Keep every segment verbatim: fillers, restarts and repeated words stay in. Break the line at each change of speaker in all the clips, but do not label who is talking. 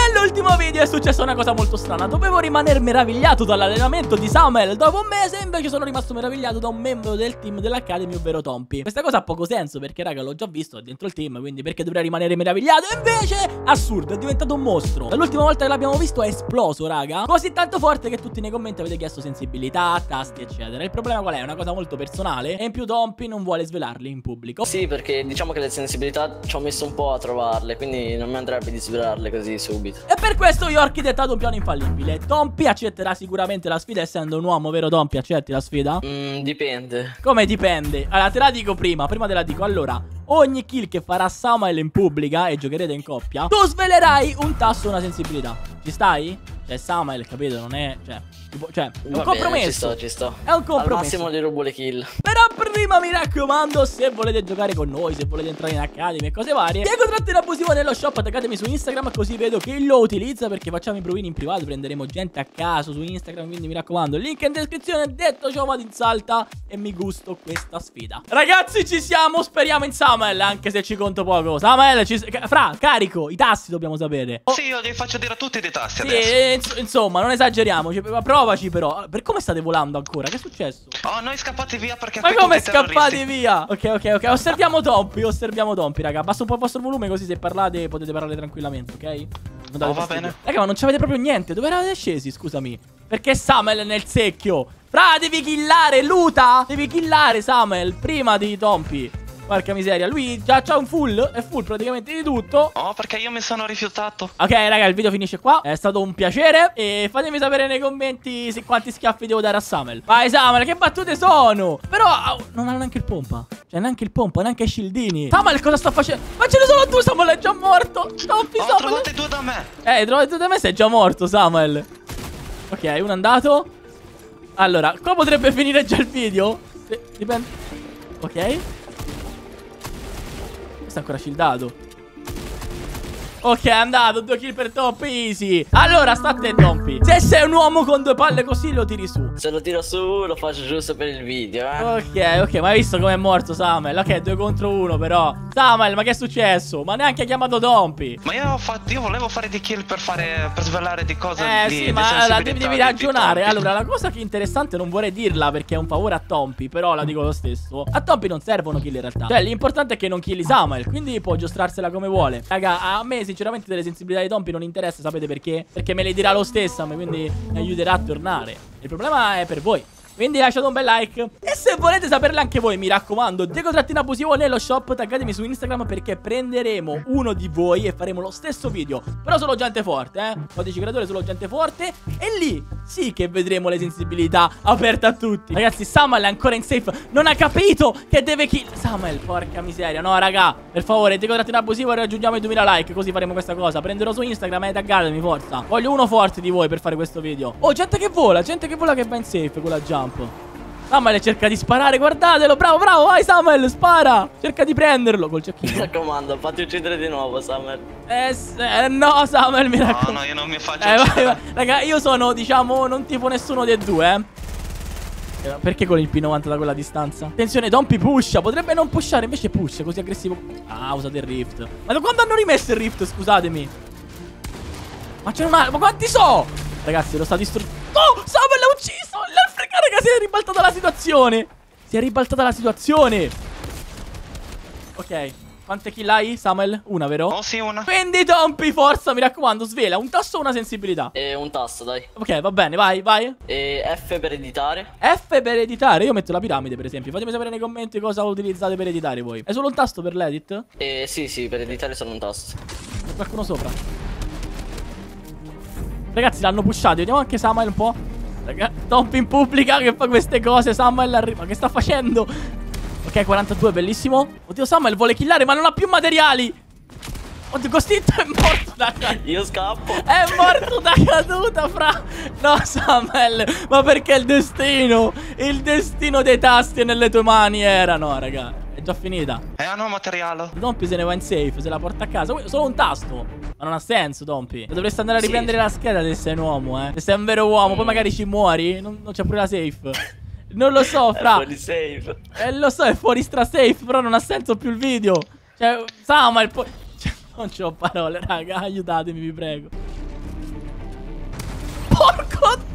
Nell'ultimo video è successa una cosa molto strana. Dovevo rimanere meravigliato dall'allenamento di Samuel dopo un mese, invece sono rimasto meravigliato da un membro del team dell'Academy, ovvero Tompi. Questa cosa ha poco senso perché raga l'ho già visto dentro il team, quindi perché dovrei rimanere meravigliato? E invece assurdo, è diventato un mostro. Dall'ultima volta che l'abbiamo visto è esploso raga, così tanto forte che tutti nei commenti avete chiesto sensibilità, tasti eccetera. Il problema qual è? È una cosa molto personale e in più Tompi non vuole svelarli in pubblico.
Sì, perché diciamo che le sensibilità ci ho messo un po' a trovarle, quindi non mi andrebbe di svelarle così subito.
E per questo io ho architettato un piano infallibile. Tompi accetterà sicuramente la sfida, essendo un uomo, vero Tompi? Accetti la sfida?
Mm, dipende.
Come dipende? Allora te la dico prima, prima te la dico. Allora, ogni kill che farà Samuel in pubblica e giocherete in coppia, tu svelerai un tasto, una sensibilità. Ci stai? Cioè Samuel, capito? Non è... Cioè, tipo, cioè è un
Va
compromesso.
bene, ci sto, ci sto.
È un compromesso.
Al massimo le rubo le kill.
Però prima mi raccomando, se volete giocare con noi, se volete entrare in Academy e cose varie, Diego Trattino Abusivo nello shop, taggatemi su Instagram, così vedo che lo utilizza, perché facciamo i provini in privato, prenderemo gente a caso su Instagram, quindi mi raccomando, link in descrizione. Detto ciò, vado in salta e mi gusto questa sfida. Ragazzi, ci siamo, speriamo in Samuel, anche se ci conto poco. Samuel, ci... Fra, carico, i tasti dobbiamo sapere.
Oh. Sì, io li faccio dire a tutti dei tasti
sì,
adesso.
eh, insomma, non esageriamoci, provaci però. Per come state volando ancora? Che è successo?
Oh, noi scappati via perché...
Ma come scappati via? Ok, ok, ok. Osserviamo Tompi, osserviamo Tompi, raga. Abbassa un po' il vostro volume, così se parlate potete parlare tranquillamente, ok?
Oh, va bene.
Raga, ma non c'avete proprio niente. Dove eravate scesi, scusami? Perché Samuel è nel secchio? Fra, devi killare, luta! Devi killare Samuel prima di Tompi. Porca miseria, lui già c'ha un full, è full praticamente di tutto.
Oh, perché io mi sono rifiutato.
Ok raga, il video finisce qua. È stato un piacere. E fatemi sapere nei commenti se quanti schiaffi devo dare a Samuel. Vai Samuel, che battute sono? Però oh, non ha neanche il pompa. Cioè neanche il pompa, neanche i shieldini. Samuel cosa sta facendo? Ma ce ne sono due, Samuel è già morto. Tompi,
Ho
Samuel.
trovate due da me.
Eh, trovate due da me, sei già morto Samuel. Ok, uno è andato. Allora, qua potrebbe finire già il video. Dipende. Ok. Questo è ancora shieldato. Ok, è andato, due kill per Top, easy. Allora, sta a te, Tompi. Se sei un uomo con due palle così, lo tiri su.
Se lo tiro su, lo faccio giusto per il video, eh.
Ok, ok, ma hai visto com'è morto Samuel? Ok, due contro uno, però. Samuel, ma che è successo? Ma neanche ha chiamato Tompi.
Ma io ho fatto, io volevo fare di kill per fare, per svelare di cose.
Eh
di,
sì,
di
ma allora, devi, devi
di-
ragionare.
di
Allora, la cosa che è interessante, non vorrei dirla perché è un favore a Tompi, però la dico lo stesso. A Tompi non servono kill in realtà. Cioè, l'importante è che non killi Samuel, quindi può giostrarsela come vuole. Raga, a me sinceramente delle sensibilità di Tompi non interessa, sapete perché? Perché me le dirà lo stesso, quindi mi aiuterà a tornare. Il problema è per voi. Quindi lasciate un bel like. E se volete saperle anche voi, mi raccomando, Diego Trattino Abusivo nello shop, taggatemi su Instagram, perché prenderemo uno di voi e faremo lo stesso video. Però solo gente forte, eh dodici creatori, solo gente forte. E lì sì che vedremo le sensibilità aperte a tutti. Ragazzi, Samuel è ancora in safe. Non ha capito che deve kill Samuel, porca miseria. No raga, per favore, Diego Trattino Abusivo, raggiungiamo i duemila like, così faremo questa cosa. Prenderò su Instagram e taggatemi, forza. Voglio uno forte di voi per fare questo video. Oh, gente che vola, gente che vola, che va in safe con la jump. Samuel cerca di sparare, guardatelo. Bravo, bravo, vai Samuel, spara. Cerca di prenderlo col cecchino.
Mi raccomando, fatti uccidere di nuovo, Samuel.
Eh, eh no, Samuel, mi raccomando.
No, no, io non mi faccio
eh,
uccidere.
vai, vai. Raga, io sono, diciamo, non tipo nessuno dei due, eh. Perché con il P novanta da quella distanza? Attenzione, Tompi pusha. Potrebbe non pushare, invece pusha, così aggressivo. Ah, usate il rift. Ma da quando hanno rimesso il rift, scusatemi? Ma c'è una... Ma quanti so? Ragazzi, lo sta distruggendo. Oh, Samuel l'ha ucciso. L'Africa, raga, si è ribaltata la situazione. Si è ribaltata la situazione. Ok, quante kill hai, Samuel? Una, vero?
Oh sì, una.
Quindi Tompi, forza, mi raccomando, svela. Un tasto o una sensibilità?
E un tasto, dai.
Ok, va bene, vai, vai.
E F per editare.
F per editare, io metto la piramide per esempio. Fatemi sapere nei commenti cosa utilizzate per editare voi. È solo un tasto per l'edit?
E sì, sì, per editare solo un tasto.
C'è qualcuno sopra. Ragazzi, l'hanno pushato, vediamo anche Samuel un po'. Raga, Tompi in pubblica che fa queste cose. Samuel arriva, che sta facendo? Ok, quarantadue, bellissimo. Oddio, Samuel vuole killare ma non ha più materiali. Oddio, Costinto è morto da caduta.
Io scappo.
È morto da caduta, fra. No, Samuel, ma perché il destino? Il destino dei tasti nelle tue mani era. No, raga, è già finita.
E hanno materiale.
Tompi se ne va in safe, se la porta a casa. Solo un tasto. Ma non ha senso, Tompi. Dovresti andare a riprendere
sì.
la scheda se sei un uomo, eh. Se sei un vero uomo, poi magari ci muori. Non, non c'è pure la safe. Non lo so, fra.
È fuori safe.
Eh, lo so, è fuori stra safe, però non ha senso più il video. Cioè, Samuel, poi... Cioè, non c'ho parole, raga. Aiutatemi, vi prego.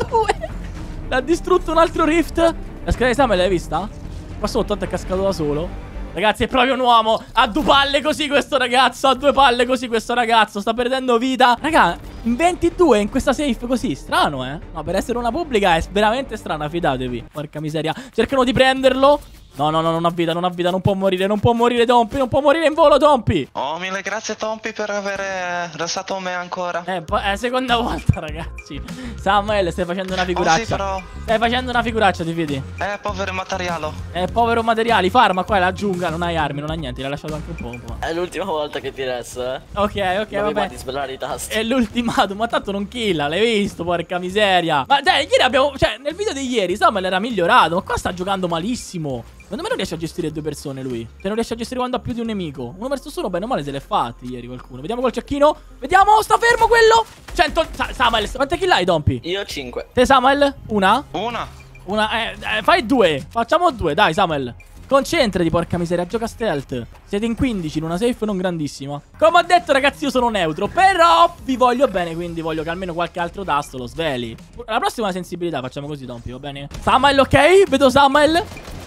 due. L'ha distrutto un altro rift. La scheda di Samuel l'hai vista? Qua sotto è cascato da solo. Ragazzi, è proprio un uomo. Ha due palle così questo ragazzo. Ha due palle così questo ragazzo. Sta perdendo vita. Raga, in ventidue in questa safe così. Strano, eh? Ma per essere una pubblica è veramente strana, fidatevi. Porca miseria. Cercano di prenderlo. No, no, no, non ha vita, non ha vita, non può morire, non può morire Tompi, non può morire in volo Tompi.
Oh, mille grazie Tompi per aver restato me ancora.
Eh, è la seconda volta, ragazzi. Samuel, stai facendo una figuraccia.
Oh, sì, però...
Stai facendo una figuraccia, ti fidi?
Eh, povero materiale.
Eh, povero materiali, farma qua è la giungla, non hai armi, non hai niente, l'hai lasciato anche un po'.
È l'ultima volta che ti resto, eh.
Ok, ok,
non
vabbè.
di sbellare i tasti.
È l'ultimatum, ma tanto non killa, l'hai visto, porca miseria. Ma dai, ieri abbiamo, cioè, nel video di ieri Samuel era migliorato, ma qua sta giocando malissimo. Secondo me non riesce a gestire due persone lui. Cioè non riesce a gestire quando ha più di un nemico. Uno verso solo, bene o male se l'è fatti ieri qualcuno. Vediamo col cecchino. Vediamo, sta fermo quello. cento. Sa Samuel, quante kill hai, Dompi?
Io cinque.
Te, Samuel? Una?
Una.
Una, eh, eh, fai due. Facciamo due, dai, Samuel. Concentrati, porca miseria, gioca stealth. Siete in quindici in una safe non grandissima. Come ho detto, ragazzi, io sono neutro. Però vi voglio bene, quindi voglio che almeno qualche altro tasto lo sveli. La prossima sensibilità facciamo così, Dompi, va bene? Samuel, ok? Vedo Samuel.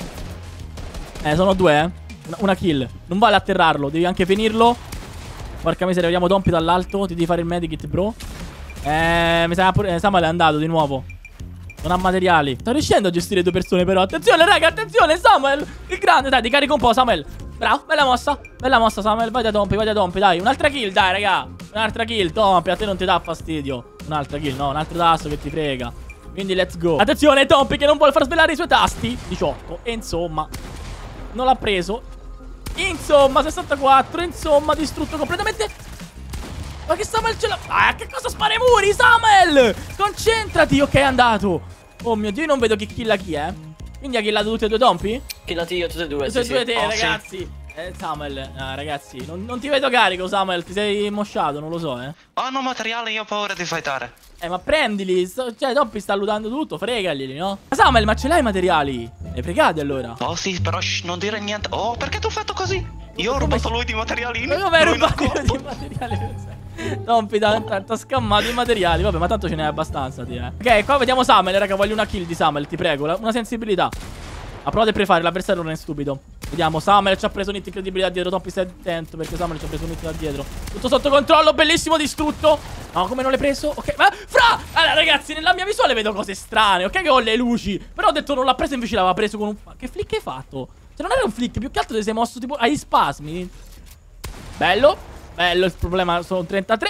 Eh, sono due, eh. Una, una kill. Non vale atterrarlo, devi anche finirlo. Porca miseria, vediamo Dompi dall'alto. Ti devi fare il medikit, bro. Eh, mi sa pure... Eh, Samuel è andato di nuovo. Non ha materiali. Sto riuscendo a gestire due persone, però. Attenzione, raga, attenzione, Samuel. Il grande, dai, ti carico un po', Samuel. Bravo, bella mossa. Bella mossa, Samuel. Vai da Dompi, vai da Dompi, dai. Un'altra kill, dai, raga. Un'altra kill, Dompi, a te non ti dà fastidio. Un'altra kill, no, un altro tasto che ti frega. Quindi let's go. Attenzione, Dompi, che non vuole far svelare i suoi tasti. diciotto, e insomma... Non l'ha preso. Insomma, sessantaquattro. Insomma, distrutto completamente. Ma che Samuel ce l'ha? Ah, che cosa spara i muri, Samuel? Concentrati. Ok, è andato. Oh mio Dio, io non vedo chi killa chi, eh. Quindi ha killato tutti e due Dompi?
Killati io, tutte e due.
Tutte e
sì,
due
sì.
te,
Oh,
ragazzi.
sì.
Eh, Samuel, ah, ragazzi, non, non ti vedo carico, Samuel. Ti sei mosciato, non lo so, eh.
Oh, no materiale, io ho paura di fightare.
Eh, ma prendili. Cioè, Dompi sta lutando tutto, fregaglieli, no? Ma Samuel, ma ce l'hai i materiali? Li fregati allora?
Oh sì, però shh, non dire niente. Oh, perché tu hai fatto così? Io ho rubato lui di materialini.
Ma come hai
lui
rubato
nascosto.
di materiali? Dompi, t'ha scammato i materiali. Vabbè, ma tanto ce n'è abbastanza, ti, eh. Ok, qua vediamo Samuel, raga. Voglio una kill di Samuel, ti prego. Una sensibilità. Ha provato a prefare, l'avversario non è stupido. Vediamo, Samuel ci ha preso un hit incredibile da dietro. Dompi, stai attento perché Samuel ci ha preso un hit da dietro. Tutto sotto controllo, bellissimo, distrutto. No, come non l'hai preso? Ok, ma fra! Allora, ragazzi, nella mia visuale vedo cose strane. Ok che ho le luci, però ho detto non l'ha preso, invece l'aveva preso con un... Che flick hai fatto? Cioè, non era un flick, più che altro ti sei mosso tipo ai spasmi. Bello, bello, il problema sono trentatré.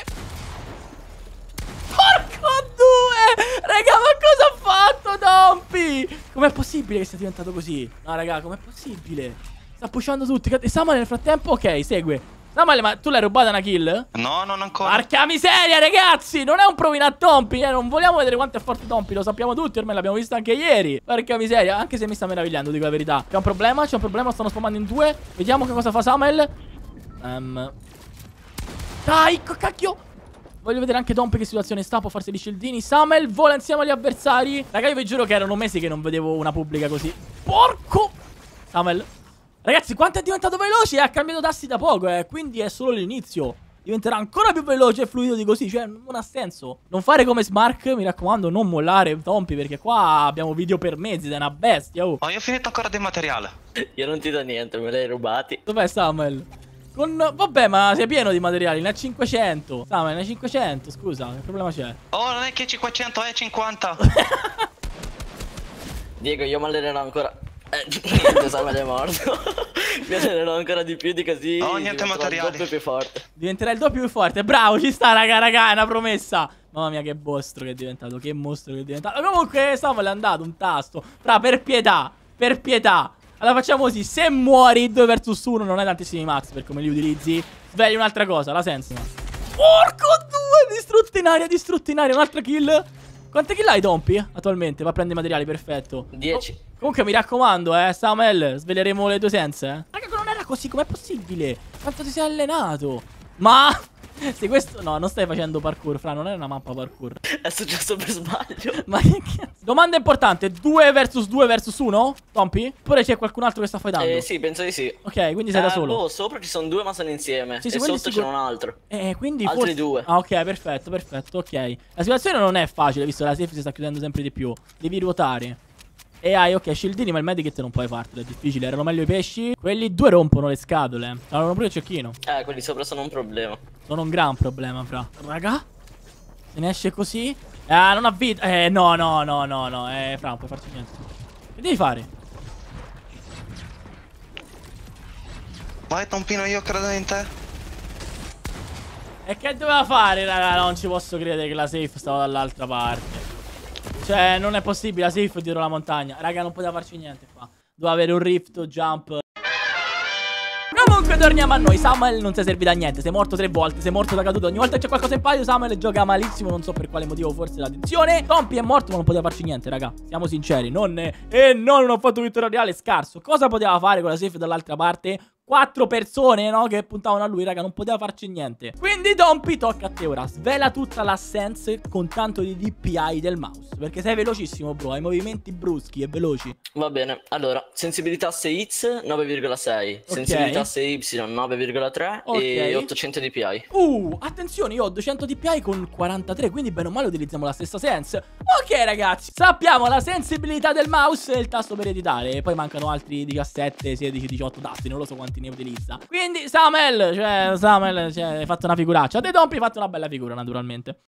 Porco due! Raga, ma cosa ha fatto Dompi? Com'è possibile che sia diventato così? No, raga, com'è possibile? Sta pushando tutti. E Samuel nel frattempo, ok, segue. Samuel, ma tu l'hai rubata una kill?
No, non ancora.
Porca miseria, ragazzi! Non è un provino a Dompi, eh. Non vogliamo vedere quanto è forte Dompi. Lo sappiamo tutti, ormai l'abbiamo visto anche ieri. Porca miseria, anche se mi sta meravigliando, dico la verità. C'è un problema, c'è un problema, stanno spammando in due. Vediamo che cosa fa Samuel. Um. Dai, cacchio! Voglio vedere anche Dompi che situazione sta. Può farsi gli scildini. Samuel vola insieme agli avversari. Raga, io vi giuro che erano mesi che non vedevo una pubblica così. Porco! Samuel. Ragazzi, quanto è diventato veloce? Ha cambiato tassi da poco, eh. Quindi è solo l'inizio. Diventerà ancora più veloce e fluido di così. Cioè, non ha senso. Non fare come Smark. Mi raccomando, non mollare Dompi, perché qua abbiamo video per mezzi. È una bestia, oh.
Oh, io ho finito ancora di materiale.
Io non ti do niente, me l'hai rubati.
Dov'è Samuel? Con... Vabbè, ma sei pieno di materiali. Ne ha cinquecento. Samuel, ne ha cinquecento, scusa. Che problema c'è?
Oh, non è che cinquecento, è cinquanta.
Diego, io mi allenerò ancora. Eh, Samuel è morto. Mi allenerò ancora di più di così.
Oh, niente materiali.
Il doppio più forte.
Diventerà il doppio più forte. Bravo, ci sta, raga, raga. È una promessa. Mamma mia, che mostro che è diventato. Che mostro che è diventato. Comunque, Samuel è andato un tasto. Fra, per pietà. Per pietà. Allora facciamo così. Se muori due versus uno, non hai tantissimi max per come li utilizzi. Svegli un'altra cosa, la senso. Porco due. Distrutto in aria, distrutto in aria. Un'altra kill. Quante kill hai, Dompi? Attualmente? Va a prendere i materiali, perfetto.
dieci.
Oh, comunque mi raccomando, eh, Samuel, sveleremo le tue sense, eh. Raga, non era così, com'è possibile? Quanto ti sei allenato? Ma... Sì, questo no, non stai facendo parkour, Fra, non è una mappa parkour.
È successo per sbaglio.
Ma che cazzo? Domanda importante, due versus due versus uno? Tompi? Oppure c'è qualcun altro che sta fightando?
Eh sì, penso di sì.
Ok, quindi sei
eh,
da solo.
Boh, sopra ci sono due ma sono insieme.
Sì, sì,
e
quelli
sotto
sicur-
c'è un altro.
Eh, quindi
Altri
forse...
due.
Ah, ok, perfetto, perfetto, ok. La situazione non è facile, visto che la safe si sta chiudendo sempre di più. Devi ruotare. E hai, ok, shieldini, ma il medikit non puoi fartelo, è difficile. Erano meglio i pesci. Quelli due rompono le scatole. Allora pure il cecchino.
Eh, quelli sopra sono un problema.
Sono un gran problema, Fra. Raga? Se ne esce così? Ah, non ha vita. Eh, no, no, no, no, no. Eh, Fra, non puoi farci niente. Che devi fare?
Vai Tompino, io credo in te.
E che doveva fare, raga? Non ci posso credere che la safe stava dall'altra parte. Cioè, non è possibile, la safe dietro la montagna. Raga, non poteva farci niente qua. Doveva avere un rift o jump. Comunque torniamo a noi. Samuel non si è servito a niente. Sei morto tre volte, sei morto da caduto. Ogni volta che c'è qualcosa in paio Samuel gioca malissimo. Non so per quale motivo, forse la tensione. Tompi è morto ma non poteva farci niente, raga. Siamo sinceri. Non è... E no, non ho fatto vittoria reale, scarso. Cosa poteva fare con la safe dall'altra parte? Quattro persone, no? Che puntavano a lui, raga. Non poteva farci niente. Quindi Tompi, tocca a te ora. Svela tutta l'assenza con tanto di D P I del mouse. Perché sei velocissimo, bro. Hai movimenti bruschi e veloci.
Va bene, allora, sensibilità sei X nove virgola sei,
Ok.
sensibilità sei Y nove virgola tre
Ok.
e ottocento D P I.
Uh, attenzione, io ho duecento D P I con quarantatré, quindi bene o male utilizziamo la stessa sense. Ok ragazzi, sappiamo la sensibilità del mouse e il tasto per editare. E poi mancano altri diciassette, sedici, diciotto tasti, non lo so quanti ne utilizza. Quindi Samuel, cioè Samuel, cioè, hai fatto una figuraccia. Te Tompi hai fatto una bella figura naturalmente.